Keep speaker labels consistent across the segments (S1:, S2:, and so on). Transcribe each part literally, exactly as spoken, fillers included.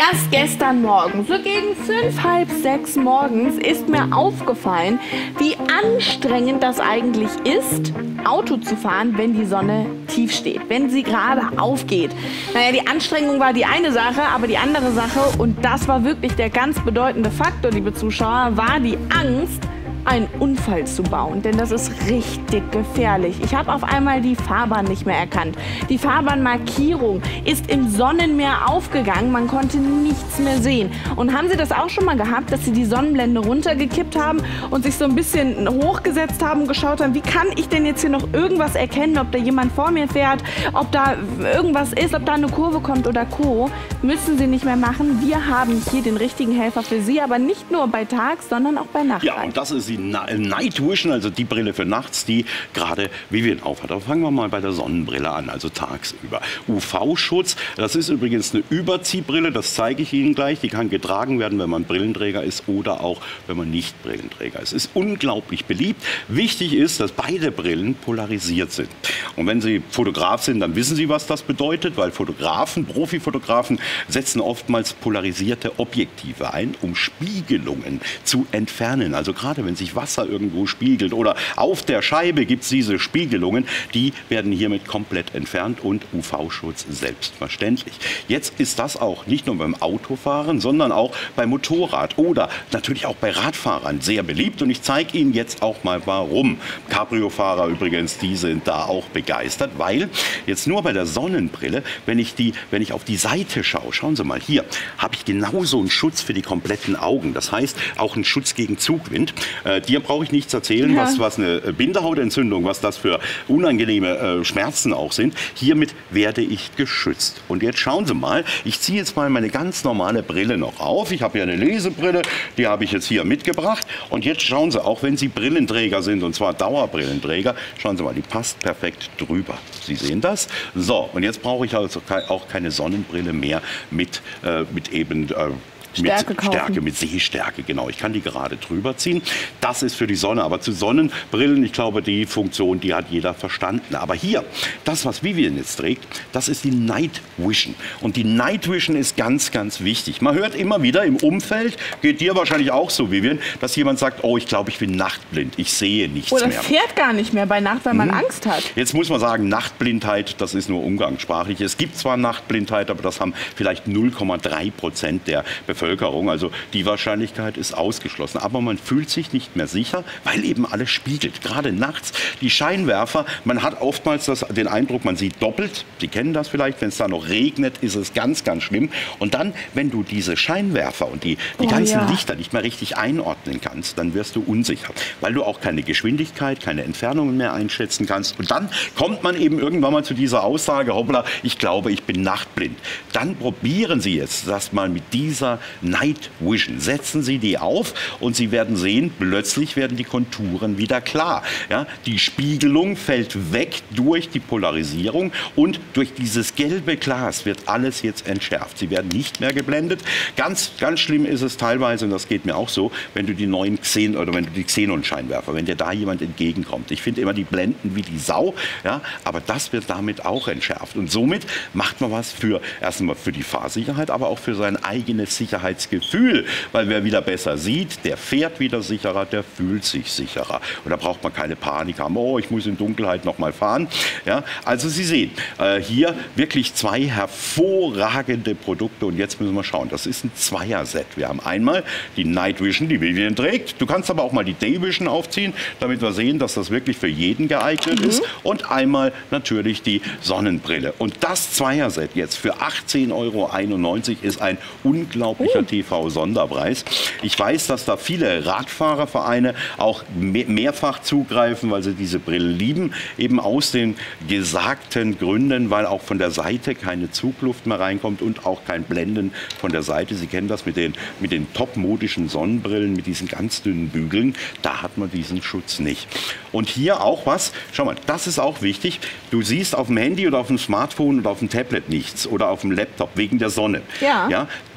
S1: Erst gestern Morgen, so gegen fünf, halb sechs morgens, ist mir aufgefallen, wie anstrengend das eigentlich ist, Auto zu fahren, wenn die Sonne tief steht, wenn sie gerade aufgeht. Naja, die Anstrengung war die eine Sache, aber die andere Sache, und das war wirklich der ganz bedeutende Faktor, liebe Zuschauer, war die Angst, einen Unfall zu bauen, denn das ist richtig gefährlich. Ich habe auf einmal die Fahrbahn nicht mehr erkannt. Die Fahrbahnmarkierung ist im Sonnenmeer aufgegangen, man konnte nichts mehr sehen. Und haben Sie das auch schon mal gehabt, dass Sie die Sonnenblende runtergekippt haben und sich so ein bisschen hochgesetzt haben und geschaut haben, wie kann ich denn jetzt hier noch irgendwas erkennen, ob da jemand vor mir fährt, ob da irgendwas ist, ob da eine Kurve kommt oder Co. Müssen Sie nicht mehr machen. Wir haben hier den richtigen Helfer für Sie, aber nicht nur bei Tag, sondern auch bei Nacht.
S2: Ja, und das ist die Night Vision, also die Brille für nachts, die gerade Vivian aufhat. Aber fangen wir mal bei der Sonnenbrille an, also tagsüber. U V-Schutz, das ist übrigens eine Überziehbrille, das zeige ich Ihnen gleich. Die kann getragen werden, wenn man Brillenträger ist oder auch, wenn man nicht Brillenträger ist. Es ist unglaublich beliebt. Wichtig ist, dass beide Brillen polarisiert sind. Und wenn Sie Fotograf sind, dann wissen Sie, was das bedeutet, weil Fotografen, Profifotografen setzen oftmals polarisierte Objektive ein, um Spiegelungen zu entfernen. Also gerade wenn sich Wasser irgendwo spiegelt oder auf der Scheibe gibt es diese Spiegelungen, die werden hiermit komplett entfernt und U V-Schutz selbstverständlich. Jetzt ist das auch nicht nur beim Autofahren, sondern auch beim Motorrad oder natürlich auch bei Radfahrern sehr beliebt, und ich zeige Ihnen jetzt auch mal warum. Cabrio-Fahrer übrigens, die sind da auch begeistert, weil jetzt nur bei der Sonnenbrille, wenn ich, die, wenn ich auf die Seite schaue, schauen Sie mal, hier habe ich genauso einen Schutz für die kompletten Augen, das heißt auch einen Schutz gegen Zugwind. Äh, dir brauche ich nichts erzählen, ja. was, was eine Bindehautentzündung, was das für unangenehme äh, Schmerzen auch sind. Hiermit werde ich geschützt. Und jetzt schauen Sie mal, ich ziehe jetzt mal meine ganz normale Brille noch auf. Ich habe hier eine Lesebrille, die habe ich jetzt hier mitgebracht. Und jetzt schauen Sie, auch wenn Sie Brillenträger sind, und zwar Dauerbrillenträger, schauen Sie mal, die passt perfekt drüber. Sie sehen das? So, und jetzt brauche ich also auch keine Sonnenbrille mehr mit, äh, mit eben... Äh,
S1: Stärke
S2: mit
S1: kaufen.
S2: Stärke, mit Sehstärke, genau. Ich kann die gerade drüber ziehen. Das ist für die Sonne. Aber zu Sonnenbrillen, ich glaube, die Funktion, die hat jeder verstanden. Aber hier, das, was Vivian jetzt trägt, das ist die Night Vision. Und die Night Vision ist ganz, ganz wichtig. Man hört immer wieder im Umfeld, geht dir wahrscheinlich auch so, Vivian, dass jemand sagt, oh, ich glaube, ich bin nachtblind. Ich sehe nichts
S1: Oder
S2: mehr.
S1: Oder fährt gar nicht mehr bei Nacht, weil man hm. Angst hat.
S2: Jetzt muss man sagen, Nachtblindheit, das ist nur umgangssprachlich. Es gibt zwar Nachtblindheit, aber das haben vielleicht null Komma drei Prozent der Bevölkerung. Also die Wahrscheinlichkeit ist ausgeschlossen. Aber man fühlt sich nicht mehr sicher, weil eben alles spiegelt. Gerade nachts. Die Scheinwerfer, man hat oftmals das, den Eindruck, man sieht doppelt. Sie kennen das vielleicht, wenn es da noch regnet, ist es ganz, ganz schlimm. Und dann, wenn du diese Scheinwerfer und die, die oh, ganzen ja. Lichter nicht mehr richtig einordnen kannst, dann wirst du unsicher. Weil du auch keine Geschwindigkeit, keine Entfernungen mehr einschätzen kannst. Und dann kommt man eben irgendwann mal zu dieser Aussage, hoppla, ich glaube, ich bin nachtblind. Dann probieren Sie jetzt das mal mit dieser Night Vision. Setzen Sie die auf und Sie werden sehen, plötzlich werden die Konturen wieder klar. Ja, die Spiegelung fällt weg durch die Polarisierung und durch dieses gelbe Glas wird alles jetzt entschärft. Sie werden nicht mehr geblendet. Ganz, ganz schlimm ist es teilweise, und das geht mir auch so, wenn du die neuen Xen oder wenn du die Xenon-Scheinwerfer, wenn dir da jemand entgegenkommt. Ich finde immer, die blenden wie die Sau, ja, aber das wird damit auch entschärft. Und somit macht man was für erstmal für die Fahrsicherheit, aber auch für sein eigenes Sicherheitsgefühl. Weil wer wieder besser sieht, der fährt wieder sicherer, der fühlt sich sicherer. Und da braucht man keine Panik haben, oh, ich muss in Dunkelheit noch mal fahren. Ja, also Sie sehen, äh, hier wirklich zwei hervorragende Produkte. Und jetzt müssen wir schauen, das ist ein Zweierset. Wir haben einmal die Night Vision, die Vivian trägt. Du kannst aber auch mal die Day Vision aufziehen, damit wir sehen, dass das wirklich für jeden geeignet mhm. ist. Und einmal natürlich die Sonnenbrille. Und das Zweierset jetzt für achtzehn Euro einundneunzig ist ein unglaublicher uh. T V-Sonderpreis. Ich weiß, dass da viele Radfahrervereine auch me mehrfach zugreifen, weil sie diese Brillen lieben. Eben aus den gesagten Gründen, weil auch von der Seite keine Zugluft mehr reinkommt und auch kein Blenden von der Seite. Sie kennen das mit den, mit den topmodischen Sonnenbrillen, mit diesen ganz dünnen Bügeln. Da hat man diesen Schutz nicht. Und hier auch was, schau mal, das ist auch wichtig. Du siehst auf dem Handy oder auf dem Smartphone oder auf dem Tablet nichts oder auf dem Laptop wegen der Sonne.
S1: Ja.
S2: Ja,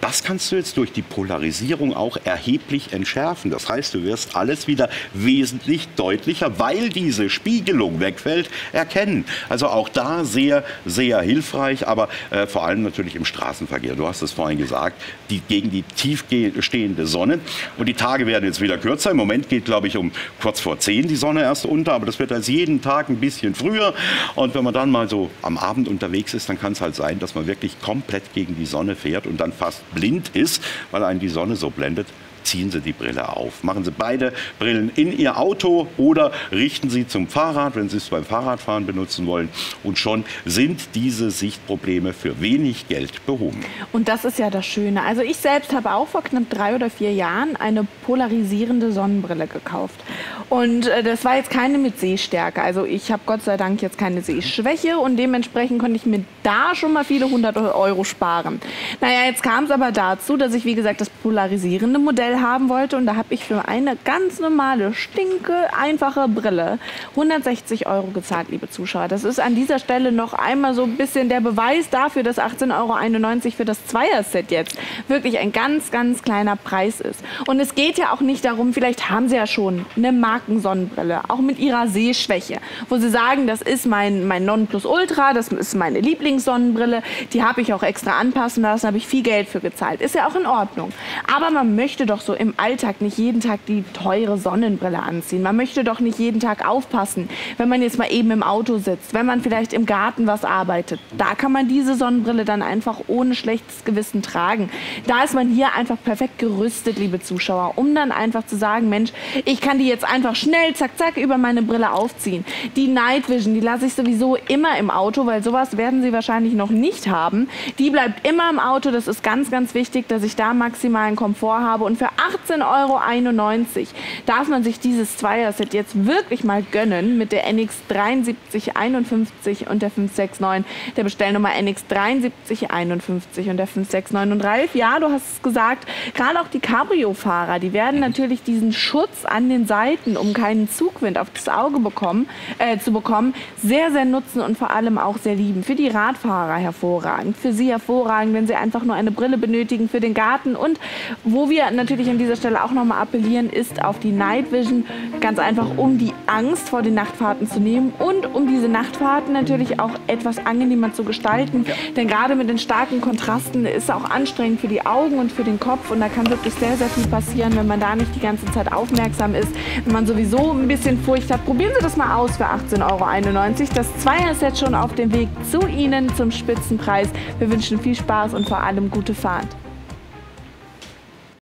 S2: das kannst du jetzt durch die Polarisierung auch erheblich entschärfen. Das heißt, du wirst alles wieder wesentlich deutlicher, weil diese Spiegelung wegfällt, erkennen. Also auch da sehr, sehr hilfreich, aber äh, vor allem natürlich im Straßenverkehr. Du hast es vorhin gesagt, die, gegen die tiefstehende Sonne. Und die Tage werden jetzt wieder kürzer. Im Moment geht, glaube ich, um kurz vor zehn die Sonne erst unter, aber das wird als jeden Tag ein bisschen früher. Und wenn man dann mal so am Abend unterwegs ist, dann kann es halt sein, dass man wirklich komplett gegen die Sonne fährt und dann fast blind ist, weil einen die Sonne so blendet. Ziehen Sie die Brille auf. Machen Sie beide Brillen in Ihr Auto oder richten Sie zum Fahrrad, wenn Sie es beim Fahrradfahren benutzen wollen. Und schon sind diese Sichtprobleme für wenig Geld behoben.
S1: Und das ist ja das Schöne. Also ich selbst habe auch vor knapp drei oder vier Jahren eine polarisierende Sonnenbrille gekauft. Und äh, das war jetzt keine mit Sehstärke. Also ich habe Gott sei Dank jetzt keine Sehschwäche und dementsprechend konnte ich mir da schon mal viele hundert Euro sparen. Naja, jetzt kam es aber dazu, dass ich, wie gesagt, das polarisierende Modell haben wollte und da habe ich für eine ganz normale, stinke, einfache Brille hundertsechzig Euro gezahlt, liebe Zuschauer. Das ist an dieser Stelle noch einmal so ein bisschen der Beweis dafür, dass achtzehn Euro einundneunzig für das Zweier-Set jetzt wirklich ein ganz, ganz kleiner Preis ist. Und es geht ja auch nicht darum, vielleicht haben Sie ja schon eine Markensonnenbrille, auch mit Ihrer Sehschwäche, wo Sie sagen, das ist mein, mein Nonplusultra, das ist meine Lieblingssonnenbrille, die habe ich auch extra anpassen lassen, habe ich viel Geld für gezahlt. Ist ja auch in Ordnung. Aber man möchte doch so im Alltag nicht jeden Tag die teure Sonnenbrille anziehen. Man möchte doch nicht jeden Tag aufpassen, wenn man jetzt mal eben im Auto sitzt, wenn man vielleicht im Garten was arbeitet. Da kann man diese Sonnenbrille dann einfach ohne schlechtes Gewissen tragen. Da ist man hier einfach perfekt gerüstet, liebe Zuschauer, um dann einfach zu sagen, Mensch, ich kann die jetzt einfach schnell, zack, zack, über meine Brille aufziehen. Die Night Vision, die lasse ich sowieso immer im Auto, weil sowas werden Sie wahrscheinlich noch nicht haben. Die bleibt immer im Auto. Das ist ganz, ganz wichtig, dass ich da maximalen Komfort habe. Und für achtzehn Euro einundneunzig darf man sich dieses Zweier-Set jetzt wirklich mal gönnen mit der N X dreiundsiebzig einundfünfzig und der fünf sechs neun, der Bestellnummer N X dreiundsiebzig einundfünfzig und der fünf sechs neun. Und Ralf, ja, du hast es gesagt, gerade auch die Cabrio-Fahrer, die werden natürlich diesen Schutz an den Seiten, um keinen Zugwind auf das Auge bekommen, äh, zu bekommen, sehr, sehr nutzen und vor allem auch sehr lieben. Für die Radfahrer hervorragend, für sie hervorragend, wenn sie einfach nur eine Brille benötigen für den Garten. Und wo wir natürlich an dieser Stelle auch nochmal appellieren, ist auf die Night Vision, ganz einfach, um die Angst vor den Nachtfahrten zu nehmen und um diese Nachtfahrten natürlich auch etwas angenehmer zu gestalten. Ja. Denn gerade mit den starken Kontrasten ist es auch anstrengend für die Augen und für den Kopf und da kann wirklich sehr, sehr viel passieren, wenn man da nicht die ganze Zeit aufmerksam ist, wenn man sowieso ein bisschen Furcht hat. Probieren Sie das mal aus für achtzehn Euro einundneunzig. Das Zweier-Set schon auf dem Weg zu Ihnen zum Spitzenpreis. Wir wünschen viel Spaß und vor allem gute Fahrt.